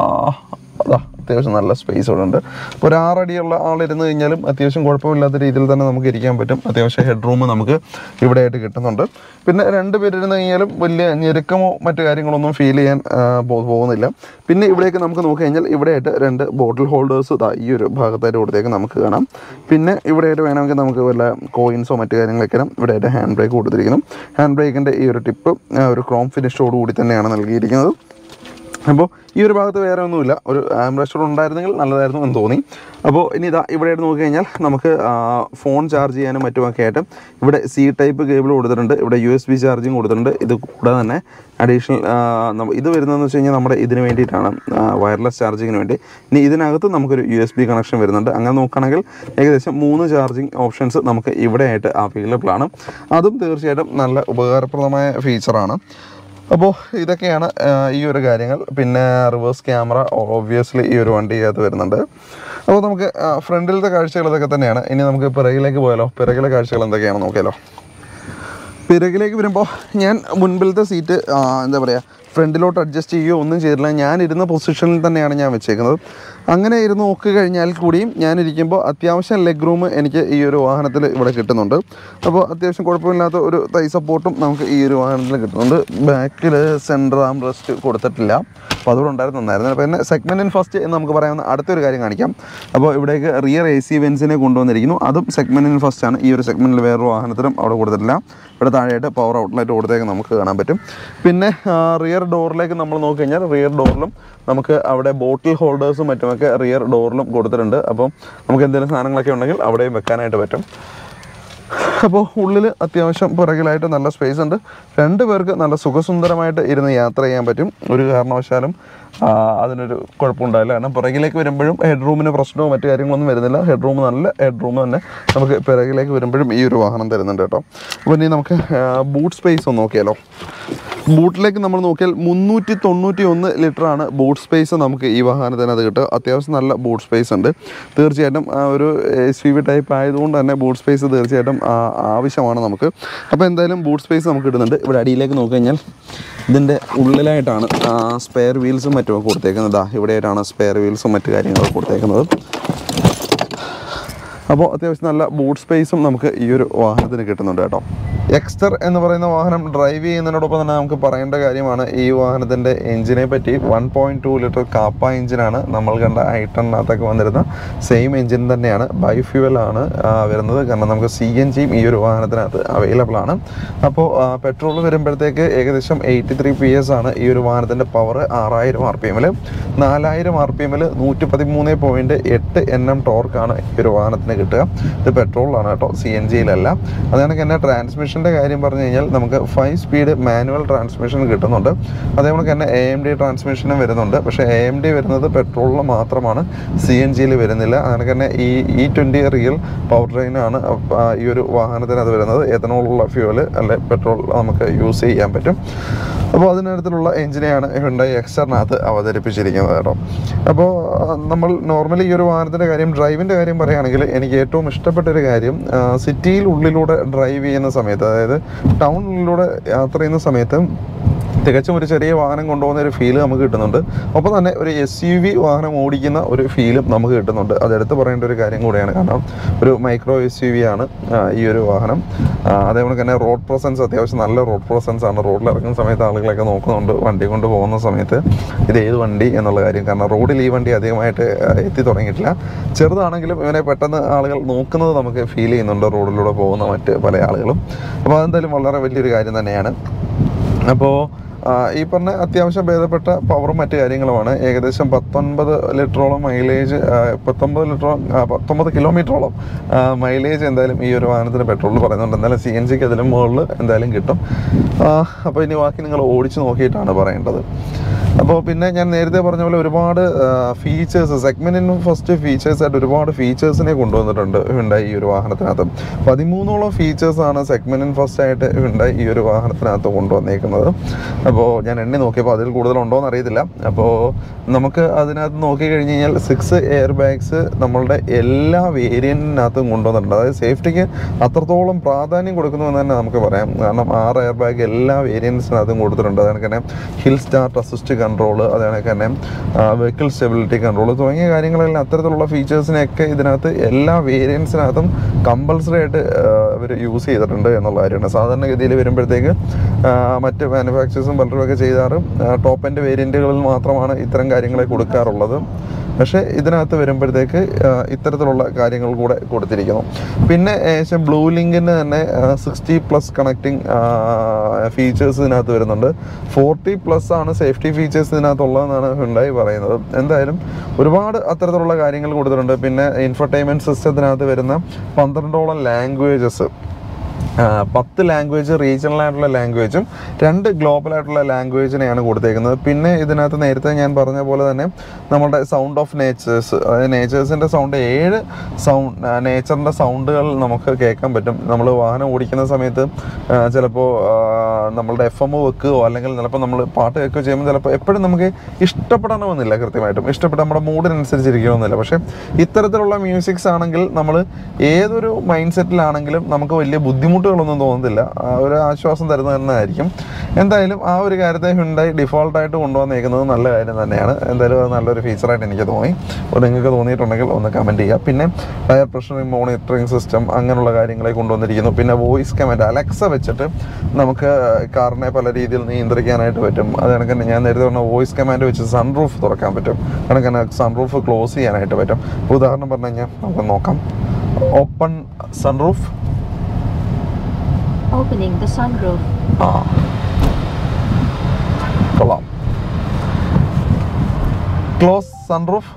അതാ അത്യാവശ്യം നല്ല സ്പേസ് ഇവിടെ ഉണ്ട്. അപ്പോൾ ഒരു ആറടിയുള്ള ആളിരുന്ന് കഴിഞ്ഞാലും അത്യാവശ്യം കുഴപ്പമില്ലാത്ത രീതിയിൽ തന്നെ നമുക്ക് ഇരിക്കാൻ പറ്റും. അത്യാവശ്യം ഹെഡ് റൂം നമുക്ക് ഇവിടെ ആയിട്ട് കിട്ടുന്നുണ്ട്. പിന്നെ രണ്ട് പേരിരുന്ന് കഴിഞ്ഞാലും വലിയ ഞെരുക്കമോ മറ്റു കാര്യങ്ങളൊന്നും ഫീൽ ചെയ്യാൻ പോകുന്നില്ല. പിന്നെ ഇവിടേക്ക് നമുക്ക് നോക്കി കഴിഞ്ഞാൽ ഇവിടെയായിട്ട് രണ്ട് ബോട്ടിൽ ഹോൾഡേഴ്സ് ഇതാ ഈ ഒരു ഭാഗത്തായിട്ട് കൊടുത്തേക്ക് നമുക്ക് കാണാം. പിന്നെ ഇവിടെയായിട്ട് വേണമെങ്കിൽ നമുക്ക് വല്ല കോയിൻസോ മറ്റു കാര്യങ്ങളൊക്കെ ഇവിടെയായിട്ട് ഹാൻഡ് ബ്രേക്ക് കൊടുത്തിരിക്കണം. ഹാൻഡ് ബ്രേക്കിൻ്റെ ഈ ഒരു ടിപ്പ് ഒരു ക്രോം ഫിനിഷോടുകൂടി തന്നെയാണ് നൽകിയിരിക്കുന്നത്. അപ്പോൾ ഈ ഒരു ഭാഗത്ത് വേറെ ഒന്നുമില്ല. ഒരു ആംബ്രസ്റ്റർ ഉണ്ടായിരുന്നെങ്കിൽ നല്ലതായിരുന്നു എന്ന് തോന്നി. അപ്പോൾ ഇനി ഇതാ ഇവിടെ നോക്കി കഴിഞ്ഞാൽ നമുക്ക് ഫോൺ ചാർജ് ചെയ്യാനും മറ്റുമൊക്കെ ആയിട്ട് ഇവിടെ സി ടൈപ്പ് കേബിൾ കൊടുത്തിട്ടുണ്ട്. ഇവിടെ യു എസ് ബി ചാർജിങ് കൊടുത്തിട്ടുണ്ട്. ഇത് കൂടാതെ തന്നെ അഡീഷണൽ ഇത് വരുന്നതെന്ന് വെച്ച് കഴിഞ്ഞാൽ നമ്മുടെ ഇതിന് വേണ്ടിയിട്ടാണ്, വയർലെസ് ചാർജിങ്ങിന് വേണ്ടി. ഇനി ഇതിനകത്ത് നമുക്കൊരു യു എസ് ബി കണക്ഷൻ വരുന്നുണ്ട്. അങ്ങനെ നോക്കുകയാണെങ്കിൽ ഏകദേശം മൂന്ന് ചാർജിങ് ഓപ്ഷൻസ് നമുക്ക് ഇവിടെ ആയിട്ട് അവൈലബിൾ ആണ്. അതും തീർച്ചയായിട്ടും നല്ല ഉപകാരപ്രദമായ ഫീച്ചറാണ്. അപ്പോൾ ഇതൊക്കെയാണ് ഈ ഒരു കാര്യങ്ങൾ. പിന്നെ റിവേഴ്സ് ക്യാമറ ഓബ്വിയസ്ലി ഈ ഒരു വണ്ടിക്കകത്ത് വരുന്നുണ്ട്. അപ്പോൾ നമുക്ക് ഫ്രണ്ടിലത്തെ കാഴ്ചകൾ ഇതൊക്കെ തന്നെയാണ്. ഇനി നമുക്ക് പിറകിലേക്ക് പോയാലോ. പിറകിലെ കാഴ്ചകൾ എന്തൊക്കെയാണ് നോക്കിയാലോ. പിറകിലേക്ക് വരുമ്പോൾ ഞാൻ മുൻപിലത്തെ സീറ്റ് എന്താ പറയുക ഫ്രണ്ടിലോട്ട് അഡ്ജസ്റ്റ് ചെയ്യുകയോ ഒന്നും ചെയ്തില്ല. ഞാൻ ഇരുന്ന പൊസിഷനിൽ തന്നെയാണ് ഞാൻ വെച്ചേക്കുന്നത്. അങ്ങനെ ഇരുന്ന് നോക്കി കഴിഞ്ഞാൽ കൂടിയും ഞാനിരിക്കുമ്പോൾ അത്യാവശ്യം ലെഗ് റൂം എനിക്ക് ഈ ഒരു വാഹനത്തിൽ ഇവിടെ കിട്ടുന്നുണ്ട്. അപ്പോൾ അത്യാവശ്യം കുഴപ്പമില്ലാത്ത ഒരു തൈ സപ്പോർട്ടും നമുക്ക് ഈ ഒരു വാഹനത്തിൽ കിട്ടുന്നുണ്ട്. ബാക്കിൽ സെൻറ്റർ ആം റെസ്റ്റ് കൊടുത്തിട്ടില്ല. അപ്പോൾ അതുകൂടെ ഉണ്ടായിരുന്നു നന്നായിരുന്നു. അപ്പോൾ പിന്നെ സെഗ്മെൻറ്റ് ഇൻ ഫസ്റ്റ് എന്ന് നമുക്ക് പറയാവുന്ന അടുത്തൊരു കാര്യം കാണിക്കാം. അപ്പോൾ ഇവിടേക്ക് റിയർ എ സി വെൻസിനെ കൊണ്ടുവന്നിരിക്കുന്നു. അതും സെഗ്മെൻറ്റ് ഇൻ ഫസ്റ്റ് ആണ്. ഈ ഒരു സെഗ്മെൻറ്റിൽ വേറൊരു വാഹനത്തിലും അവിടെ കൊടുത്തിട്ടില്ല. ഇവിടെ താഴെയായിട്ട് പവർ ഔട്ട്ലെറ്റ് കൊടുത്തേക്ക് നമുക്ക് കാണാൻ പറ്റും. പിന്നെ റിയർ ഡോറിലേക്ക് നമ്മൾ നോക്കി കഴിഞ്ഞാൽ റിയർ ഡോറിലും നമുക്ക് അവിടെ ബോട്ടിൽ ഹോൾഡേഴ്സും മറ്റുമൊക്കെ റിയർ ഡോറിലും കൊടുത്തിട്ടുണ്ട്. അപ്പം നമുക്ക് എന്തെങ്കിലും സാധനങ്ങളൊക്കെ ഉണ്ടെങ്കിൽ അവിടെയും വെക്കാനായിട്ട് പറ്റും. അപ്പോൾ ഉള്ളിൽ അത്യാവശ്യം പുറകിലായിട്ട് നല്ല സ്പേസ് ഉണ്ട്. രണ്ട് പേർക്ക് നല്ല സുഖസുന്ദരമായിട്ട് ഇരുന്ന് യാത്ര ചെയ്യാൻ പറ്റും. ഒരു കാരണവശാലും അതിനൊരു കുഴപ്പമുണ്ടായില്ല. കാരണം പുറകിലേക്ക് വരുമ്പോഴും ഹെഡ് റൂമിന് പ്രശ്നമോ മറ്റു കാര്യങ്ങളൊന്നും വരുന്നില്ല. ഹെഡ് റൂം നല്ല ഹെഡ് റൂം തന്നെ നമുക്ക് പിറകിലേക്ക് വരുമ്പോഴും ഈ ഒരു വാഹനം തരുന്നുണ്ട് കേട്ടോ. അപ്പോൾ ഇനി നമുക്ക് ബൂട്ട് സ്പേസ് ഒന്ന് നോക്കിയാലോ. ബൂട്ടിലേക്ക് നമ്മൾ നോക്കിയാൽ മുന്നൂറ്റി തൊണ്ണൂറ്റി ഒന്ന് ലിറ്ററാണ് ബൂട്ട് സ്പേസ് നമുക്ക് ഈ വാഹനത്തിനകത്ത് കിട്ടുക. അത്യാവശ്യം നല്ല ബൂട്ട് സ്പേസ് ഉണ്ട്. തീർച്ചയായിട്ടും ഒരു എസ് യു വി ടൈപ്പ് ആയതുകൊണ്ട് തന്നെ ബൂട്ട് സ്പേസ് തീർച്ചയായിട്ടും ആവശ്യമാണ് നമുക്ക്. അപ്പോൾ എന്തായാലും ബൂട്ട് സ്പേസ് നമുക്ക് കിട്ടുന്നുണ്ട്. ഇവിടെ അടിയിലേക്ക് നോക്കി കഴിഞ്ഞാൽ ഇതിൻ്റെ ഉള്ളിലായിട്ടാണ് സ്പെയർ വീൽസും മറ്റും കൊടുത്തേക്കുന്നത്. ഇവിടെയായിട്ടാണ് സ്പെയർ വീൽസും മറ്റു കാര്യങ്ങളൊക്കെ കൊടുത്തേക്കുന്നത്. അപ്പോൾ അത്യാവശ്യം നല്ല ബൂട്ട് സ്പേസും നമുക്ക് ഈ ഒരു വാഹനത്തിന് കിട്ടുന്നുണ്ട് കേട്ടോ. എക്സ്റ്റർ എന്ന് പറയുന്ന വാഹനം ഡ്രൈവ് ചെയ്യുന്നതിനോടൊപ്പം തന്നെ നമുക്ക് പറയേണ്ട കാര്യമാണ് ഈ വാഹനത്തിൻ്റെ എഞ്ചിനെ പറ്റി. One point two litre Kappa എഞ്ചിനാണ്. നമ്മൾ കണ്ട ഐട്ടണിനകത്തൊക്കെ വന്നിരുന്ന സെയിം എഞ്ചിൻ തന്നെയാണ്. ബൈഫ്യൂവലാണ് വരുന്നത്. കാരണം നമുക്ക് സി എൻ ജിയും ഈ ഒരു വാഹനത്തിനകത്ത് അവൈലബിൾ ആണ്. അപ്പോൾ പെട്രോൾ വരുമ്പോഴത്തേക്ക് ഏകദേശം എയ്റ്റി ത്രീ പി എസ് ആണ് ഈ ഒരു വാഹനത്തിൻ്റെ പവർ. ആറായിരം ആർ പി എമ്മിൽ നാലായിരം ആർ പി എമ്മിൽ നൂറ്റി പതിമൂന്ന് പോയിൻറ്റ് എട്ട് എൻ എം ടോർക്കാണ് ഈ ഒരു വാഹനത്തിന് കിട്ടുക. ഇത് പെട്രോളിലാണ് കേട്ടോ, സി എൻ ജിയിലല്ല. അതുകൊണ്ട് തന്നെ ട്രാൻസ്മിഷൻ കാര്യം പറഞ്ഞു കഴിഞ്ഞാൽ നമുക്ക് ഫൈവ് സ്പീഡ് മാനുവൽ ട്രാൻസ്മിഷൻ കിട്ടുന്നുണ്ട്. അതേപോലെ തന്നെ എ എം ഡി ട്രാൻസ്മിഷനും വരുന്നുണ്ട്. പക്ഷേ എ എം ഡി വരുന്നത് പെട്രോളിൽ മാത്രമാണ്, സി എൻ ജിയിൽ വരുന്നില്ല. അങ്ങനെ തന്നെ ഈ ഇ ട്വൻറ്റി റിയൽ പവർ ട്രെയിനാണ് ഈ ഒരു വാഹനത്തിനകത്ത് വരുന്നത്. എഥനോളുള്ള ഫ്യൂവൽ അല്ലെ പെട്രോൾ നമുക്ക് യൂസ് ചെയ്യാൻ പറ്റും. അപ്പോൾ അതിനടുത്തുള്ള എഞ്ചിനെയാണ് ഹ്യുണ്ടായി എക്സ്റ്ററിനകത്ത് അവതരിപ്പിച്ചിരിക്കുന്നത് കേട്ടോ. അപ്പോൾ നമ്മൾ നോർമലി ഈ ഒരു വാഹനത്തിൻ്റെ കാര്യം ഡ്രൈവിൻ്റെ കാര്യം പറയുകയാണെങ്കിൽ എനിക്ക് ഏറ്റവും ഇഷ്ടപ്പെട്ടൊരു കാര്യം സിറ്റിയിൽ ഉള്ളിലൂടെ ഡ്രൈവ് ചെയ്യുന്ന സമയത്ത്, അതായത് ടൗണിലൂടെ യാത്ര ചെയ്യുന്ന സമയത്ത് തികച്ചും ഒരു ചെറിയ വാഹനം കൊണ്ടുപോകുന്ന ഒരു ഫീല് നമുക്ക് കിട്ടുന്നുണ്ട്. ഒപ്പം തന്നെ ഒരു എസ് യു വി വാഹനം ഓടിക്കുന്ന ഒരു ഫീലും നമുക്ക് കിട്ടുന്നുണ്ട്. അതെടുത്ത് പറയേണ്ട ഒരു കാര്യം കൂടിയാണ്. കാരണം ഒരു മൈക്രോ എസ് യു വി ആണ് ഈ ഒരു വാഹനം. അതേപോലെ തന്നെ റോഡ് പ്രസൻസ് അത്യാവശ്യം നല്ല റോഡ് പ്രസൻസ് ആണ്. റോഡിൽ ഇറങ്ങുന്ന സമയത്ത് ആളുകളൊക്കെ നോക്കുന്നുണ്ട് വണ്ടി കൊണ്ട് പോകുന്ന സമയത്ത് ഇത് ഏത് വണ്ടി എന്നുള്ള കാര്യം. കാരണം റോഡിൽ ഈ വണ്ടി അധികമായിട്ട് എത്തി തുടങ്ങിയിട്ടില്ല. ചെറുതാണെങ്കിലും ഇവനെ പെട്ടെന്ന് ആളുകൾ നോക്കുന്നത് നമുക്ക് ഫീൽ ചെയ്യുന്നുണ്ട്, റോഡിലൂടെ പോകുന്ന മറ്റ് പല ആളുകളും. അപ്പോൾ അതെന്തായാലും വളരെ വലിയൊരു കാര്യം തന്നെയാണ്. അപ്പോൾ ഈ പറഞ്ഞ അത്യാവശ്യം ഭേദപ്പെട്ട പവറും മറ്റു കാര്യങ്ങളുമാണ്. ഏകദേശം പത്തൊൻപത് ലിറ്ററോളം മൈലേജ്, പത്തൊമ്പത് ലിറ്ററോളം പത്തൊമ്പത് കിലോമീറ്ററോളം മൈലേജ് എന്തായാലും ഈ ഒരു വാഹനത്തിന് പെട്രോളിൽ പറയുന്നുണ്ട്. എന്തായാലും സി എൻ ജിക്ക് അതിലും മുകളിൽ എന്തായാലും കിട്ടും. അപ്പോൾ ഇനി ബാക്കി നിങ്ങൾ ഓടിച്ച് നോക്കിയിട്ടാണ് പറയേണ്ടത്. അപ്പോൾ പിന്നെ ഞാൻ നേരത്തെ പറഞ്ഞ പോലെ ഒരുപാട് ഫീച്ചേഴ്സ് സെഗ്മെൻറ്റിന് ഫസ്റ്റ് ഫീച്ചേഴ്സായിട്ട് ഒരുപാട് ഫീച്ചേഴ്സിനെ കൊണ്ടുവന്നിട്ടുണ്ട് ഹ്യുണ്ടായി ഈ ഒരു വാഹനത്തിനകത്ത്. പതിമൂന്നോളം ഫീച്ചേഴ്സാണ് സെഗ്മെൻറ്റിന് ഫസ്റ്റ് ആയിട്ട് ഹ്യുണ്ടായി ഈ ഒരു വാഹനത്തിനകത്ത് കൊണ്ടുവന്നേക്കുന്നത്. അപ്പോൾ ഞാൻ എണ്ണി നോക്കിയപ്പോൾ അതിൽ കൂടുതലുണ്ടോ എന്ന് അറിയത്തില്ല. അപ്പോൾ നമുക്ക് അതിനകത്ത് നോക്കിക്കഴിഞ്ഞ് കഴിഞ്ഞാൽ സിക്സ് എയർ ബാഗ്സ് നമ്മളുടെ എല്ലാ വേരിയൻറ്റിനകത്തും കൊണ്ടുവന്നിട്ടുണ്ട്. അതായത് സേഫ്റ്റിക്ക് അത്രത്തോളം പ്രാധാന്യം കൊടുക്കുന്നുവെന്ന് തന്നെ നമുക്ക് പറയാം. കാരണം ആറ് എയർ ബാഗ് എല്ലാ വേരിയൻസിനകത്തും കൊടുത്തിട്ടുണ്ട്. അതാണ് തന്നെ ഹിൽ സ്റ്റാർട്ട് അസിസ്റ്റ് കൺട്രോൾ, അതാണ് തന്നെ വെഹിക്കിൾ സ്റ്റെബിലിറ്റി കൺട്രോൾ തുടങ്ങിയ കാര്യങ്ങളെല്ലാം അത്തരത്തിലുള്ള ഫീച്ചേഴ്സിനെയൊക്കെ ഇതിനകത്ത് എല്ലാ വേരിയൻസിനകത്തും കമ്പൾസറി ആയിട്ട് അവർ യൂസ് ചെയ്തിട്ടുണ്ട് എന്നുള്ള കാര്യമാണ്. സാധാരണഗതിയിൽ വരുമ്പോഴത്തേക്ക് മറ്റ് മാനുഫാക്ചേഴ്സും പലരുമൊക്കെ ചെയ്താറും ടോപ്പ് എൻഡ് വേരിയൻറ്റുകളിൽ മാത്രമാണ് ഇത്തരം കാര്യങ്ങളെ കൊടുക്കാറുള്ളത്. പക്ഷേ ഇതിനകത്ത് വരുമ്പോഴത്തേക്ക് ഇത്തരത്തിലുള്ള കാര്യങ്ങൾ കൂടെ കൊടുത്തിരിക്കുന്നു. പിന്നെ ഏകദേശം ബ്ലൂ ലിങ്കിന് തന്നെ സിക്സ്റ്റി പ്ലസ് കണക്റ്റിംഗ് ഫീച്ചേഴ്സ് ഇതിനകത്ത് വരുന്നുണ്ട്. ഫോർട്ടി പ്ലസ് ആണ് സേഫ്റ്റി ഫീച്ചേഴ്സ് ഇതിനകത്തുള്ളതെന്നാണ് ഹ്യുണ്ടായി പറയുന്നത്. എന്തായാലും ഒരുപാട് അത്തരത്തിലുള്ള കാര്യങ്ങൾ കൊടുത്തിട്ടുണ്ട്. പിന്നെ ഇൻഫർടൈൻമെൻറ്റ് സിസ്റ്റത്തിനകത്ത് വരുന്ന പന്ത്രണ്ടോളം ലാംഗ്വേജസ്, പത്ത് ലാംഗ്വേജ് റീജിയണൽ ആയിട്ടുള്ള ലാംഗ്വേജും രണ്ട് ഗ്ലോബൽ ആയിട്ടുള്ള ലാംഗ്വേജിനെയാണ് കൊടുത്തേക്കുന്നത്. പിന്നെ ഇതിനകത്ത് നേരത്തെ ഞാൻ പറഞ്ഞ പോലെ തന്നെ നമ്മുടെ സൗണ്ട് ഓഫ് നേച്ചേഴ്സ്, അതായത് നേച്ചേഴ്സിൻ്റെ സൗണ്ട്, ഏഴ് സൗണ്ട് നേച്ചറിൻ്റെ സൗണ്ടുകൾ നമുക്ക് കേൾക്കാൻ പറ്റും. നമ്മൾ വാഹനം ഓടിക്കുന്ന സമയത്ത് ചിലപ്പോൾ നമ്മളുടെ എഫ് എം വെക്കുകയോ അല്ലെങ്കിൽ ചിലപ്പോൾ നമ്മൾ പാട്ട് കേൾക്കുകയോ ചെയ്യുമ്പോൾ ചിലപ്പോൾ എപ്പോഴും നമുക്ക് ഇഷ്ടപ്പെടണമെന്നില്ല, കൃത്യമായിട്ടും ഇഷ്ടപ്പെട്ട നമ്മുടെ മൂഡിനനുസരിച്ചിരിക്കണമെന്നില്ല. പക്ഷേ ഇത്തരത്തിലുള്ള മ്യൂസിക്സ് ആണെങ്കിൽ നമ്മൾ ഏതൊരു മൈൻഡ് സെറ്റിലാണെങ്കിലും നമുക്ക് വലിയ ബുദ്ധിമുട്ട് ൊന്നും തോന്നുന്നില്ല, ഒരു ആശ്വാസം തരുന്നത് തന്നെയായിരിക്കും. എന്തായാലും ആ ഒരു കാര്യത്തെ ഹ്യുണ്ടായി ഡിഫോൾട്ടായിട്ട് കൊണ്ടുവന്നേക്കുന്നത് നല്ല കാര്യം തന്നെയാണ്. എന്തായാലും അത് നല്ലൊരു ഫീച്ചറായിട്ട് എനിക്ക് തോന്നി. അപ്പോൾ നിങ്ങൾക്ക് തോന്നിയിട്ടുണ്ടെങ്കിൽ ഒന്ന് കമൻറ്റ് ചെയ്യുക. പിന്നെ ടയർ പ്രഷർ മോണിറ്ററിംഗ് സിസ്റ്റം അങ്ങനെയുള്ള കാര്യങ്ങളെ കൊണ്ടുവന്നിരിക്കുന്നു. പിന്നെ വോയിസ് കമാൻഡ് അലക്സ വെച്ചിട്ട് നമുക്ക് കാറിനെ പല രീതിയിൽ നിയന്ത്രിക്കാനായിട്ട് പറ്റും. അത് കണക്ക് ഞാൻ നേരത്തെ പറഞ്ഞ വോയിസ് കമാൻഡ് വെച്ച് സൺറൂഫ് തുറക്കാൻ പറ്റും, കണക്ക് സൺറൂഫ് ക്ലോസ് ചെയ്യാനായിട്ട് പറ്റും. ഉദാഹരണം പറഞ്ഞു കഴിഞ്ഞാൽ നമുക്ക് നോക്കാം. Open sunroof, Opening the sunroof. ആ കൊള്ളാം. Close sunroof,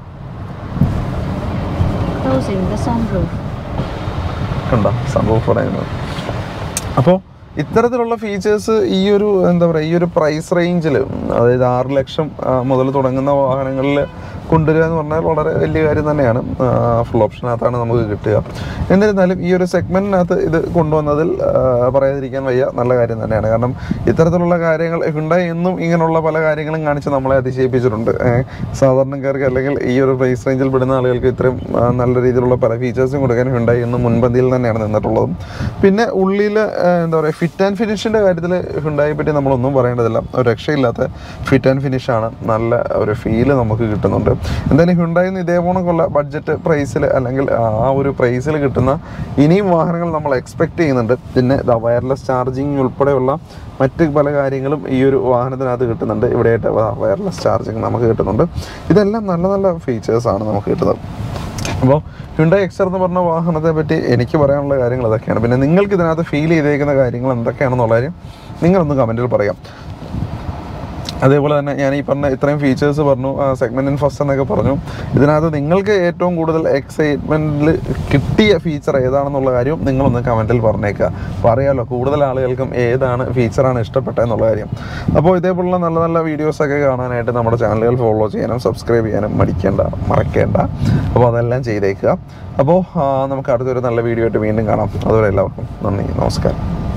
Closing the sunroof. കണ്ടോ സൺറൂഫ് പറയുന്നത്. അപ്പോൾ ഇത്തരത്തിലുള്ള ഫീച്ചേഴ്സ് ഈ ഒരു എന്താ പറയുക ഈ ഒരു പ്രൈസ് റേഞ്ചിൽ, അതായത് ആറ് ലക്ഷം മുതൽ തുടങ്ങുന്ന വാഹനങ്ങളിൽ കൊണ്ടുവരിക എന്ന് പറഞ്ഞാൽ വളരെ വലിയ കാര്യം തന്നെയാണ്. ഫുൾ ഓപ്ഷനകത്താണ് നമുക്ക് കിട്ടുക. എന്നിരുന്നാലും ഈ ഒരു സെഗ്മെൻറ്റിനകത്ത് ഇത് കൊണ്ടുവന്നതിൽ പറയാതിരിക്കാൻ വയ്യ, നല്ല കാര്യം തന്നെയാണ്. കാരണം ഇത്തരത്തിലുള്ള കാര്യങ്ങൾ ഹ്യുണ്ടായി എന്നും ഇങ്ങനെയുള്ള പല കാര്യങ്ങളും കാണിച്ച് നമ്മളെ അതിശയിപ്പിച്ചിട്ടുണ്ട്. സാധാരണക്കാർക്ക് അല്ലെങ്കിൽ ഈ ഒരു പ്രൈസ് റേഞ്ചിൽ പെടുന്ന ആളുകൾക്ക് ഇത്രയും നല്ല രീതിയിലുള്ള പല ഫീച്ചേഴ്സും കൊടുക്കാൻ ഹ്യുണ്ടായി എന്നും മുൻപന്തിയിൽ തന്നെയാണ് നിന്നിട്ടുള്ളതും. പിന്നെ ഉള്ളിൽ എന്താ പറയുക ഫിറ്റ് ആൻഡ് ഫിനിഷിൻ്റെ കാര്യത്തിൽ ഹ്യുണ്ടായെ പറ്റി നമ്മളൊന്നും പറയേണ്ടതില്ല. ഒരു രക്ഷയില്ലാത്ത ഫിറ്റ് ആൻഡ് ഫിനിഷാണ്, നല്ല ഒരു ഫീല് നമുക്ക് കിട്ടുന്നുണ്ട്. എന്തായാലും ഹ്യുണ്ടായിൽ നിന്ന് ഇതേപോണക്കുള്ള ബഡ്ജറ്റ് പ്രൈസിൽ അല്ലെങ്കിൽ ആ ഒരു പ്രൈസിൽ കിട്ടുന്ന ഇനിയും വാഹനങ്ങൾ നമ്മൾ എക്സ്പെക്റ്റ് ചെയ്യുന്നുണ്ട്. പിന്നെ വയർലെസ് ചാർജിങ് ഉൾപ്പെടെയുള്ള മറ്റ് പല കാര്യങ്ങളും ഈ ഒരു വാഹനത്തിനകത്ത് കിട്ടുന്നുണ്ട്. ഇവിടെയായിട്ട് വയർലെസ് ചാർജിങ് നമുക്ക് കിട്ടുന്നുണ്ട്. ഇതെല്ലാം നല്ല നല്ല ഫീച്ചേഴ്സാണ് നമുക്ക് കിട്ടുന്നത്. അപ്പോൾ ഹ്യുണ്ടായി എക്സർ എന്ന് പറഞ്ഞ വാഹനത്തെ പറ്റി എനിക്ക് പറയാനുള്ള കാര്യങ്ങൾ അതൊക്കെയാണ്. പിന്നെ നിങ്ങൾക്ക് ഇതിനകത്ത് ഫീൽ ചെയ്തേക്കുന്ന കാര്യങ്ങൾ എന്തൊക്കെയാണെന്നുള്ള കാര്യം നിങ്ങളൊന്ന് കമൻറ്റിൽ പറയാം. അതേപോലെ തന്നെ ഞാൻ ഈ പറഞ്ഞ ഇത്രയും ഫീച്ചേഴ്സ് പറഞ്ഞു, സെഗ്മെൻറ്റിൻ ഫസ്റ്റ് എന്നൊക്കെ പറഞ്ഞു. ഇതിനകത്ത് നിങ്ങൾക്ക് ഏറ്റവും കൂടുതൽ എക്സൈറ്റ്മെൻറ്റിൽ കിട്ടിയ ഫീച്ചർ ഏതാണെന്നുള്ള കാര്യം നിങ്ങളൊന്ന് കമൻറ്റിൽ പറഞ്ഞേക്കുക. പറയാമല്ലോ കൂടുതൽ ആളുകൾക്കും ഏതാണ് ഫീച്ചറാണ് ഇഷ്ടപ്പെട്ടതെന്നുള്ള കാര്യം. അപ്പോൾ ഇതേപോലുള്ള നല്ല നല്ല വീഡിയോസൊക്കെ കാണാനായിട്ട് നമ്മുടെ ചാനലുകൾ ഫോളോ ചെയ്യാനും സബ്സ്ക്രൈബ് ചെയ്യാനും മടിക്കേണ്ട മറക്കേണ്ട. അപ്പോൾ അതെല്ലാം ചെയ്തേക്കുക. അപ്പോൾ നമുക്ക് അടുത്തൊരു നല്ല വീഡിയോ ആയിട്ട് വീണ്ടും കാണാം. അതുവരെ എല്ലാവർക്കും നന്ദി, നമസ്കാരം.